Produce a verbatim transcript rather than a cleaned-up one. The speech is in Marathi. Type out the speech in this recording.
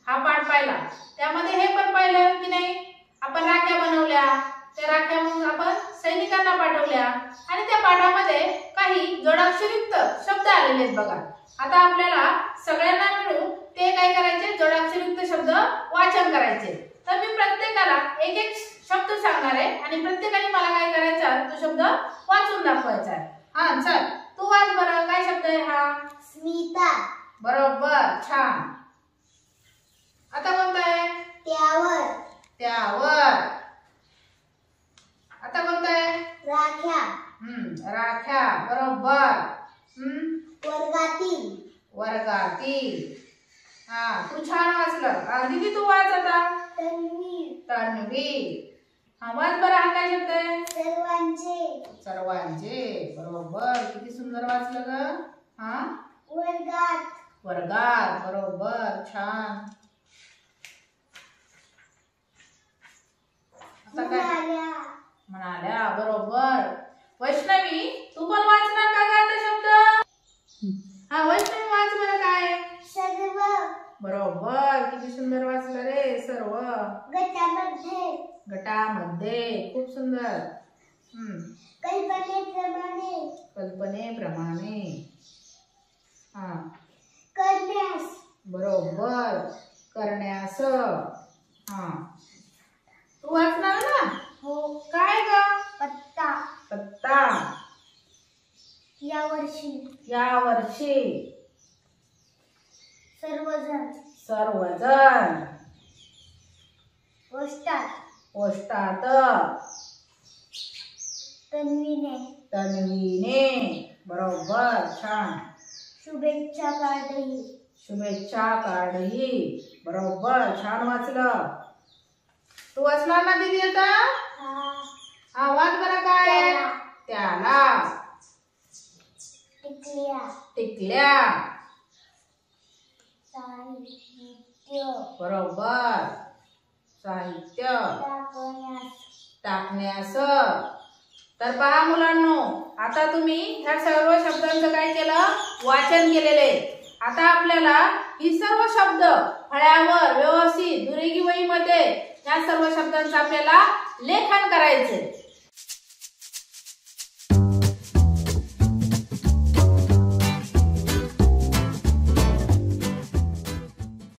हा पाठ पाहिला, त्यामध्ये हे पण पाहिलं की नाही, आपण राख्या बनवल्या, त्या राख्या मग आपण सैनिकांना पाठवल्या आणि त्या पाठामध्ये काही जोडाक्षरयुक्त शब्द आलेले आहेत बघा. आता आपल्याला सगळ्यांना मिळून ते काय करायचे, जोडाक्षरयुक्त शब्द वाचन करायचे. तर मी प्रत्येकाला एक एक शब्द सांगणार आहे आणि प्रत्येकाने मला काय करायचं, तो शब्द वाचून दाखवायचा आहे. हा चल तू वाच बरं, काय शब्द आहे हा? स्मिता. बरोबर, छान. आता कोणता आहे? त्यावर. त्यावर. आता कोणता आहे? राख्या. हम्म राख्या, बरोबर. हम्म वर्गातील. वर्गातील. हा तू छान वाचलं. दीदी तू वाच आता. तन्वी. तन्वी. हा वाच बरं, हा काय शब्द आहे? सर्वांचे. सर्वांचे, बरोबर. किती सुंदर वाचलं ग. हा वर्गात. वर्गात, बरोबर, छान. आता काय? म्हणाल्या, बरोबर. वैष्णवी तू पण वाचणार का ग आता शब्द? हा वैष्णवी वाच बरं, काय? सर्व. बरोबर, किती सुंदर वाचलं रे. सर्व. गटामध्ये. गटामध्ये, खूप सुंदर. हम्म कल्पनेप्रमाणे. कल्पनेप्रमाणे. हा करण्यास. बरोबर, करण्यास. हा तू वाचणार ना? हो. काय ग? पत्ता. पत्ता. या वर्षी. या वर्षी. सर्वजण. सर्वजण. पोस्टात. पोस्टात. तन्वीने. तन्वीने, बरोबर, छान. शुभेच्छा कार्डही. शुभेच्छा कार्डही, बरोबर, छान वाचलं. तू वाचणार ना दीदी आता? हा वाच बरं, काय? त्याला. टिकल्या. टिकल्या. साहित्य. बरोबर, साहित्य. टाकण्यास. टाकण्यास. तर पहा मुलांनो, आता तुम्ही ह्या सर्व शब्दांचं काय केलं, वाचन केलेले. आता आपल्याला ही सर्व शब्द फळ्यावर व्यवस्थित दुरेगी वहीमध्ये ह्या सर्व शब्दांचं आपल्याला लेखन करायचे.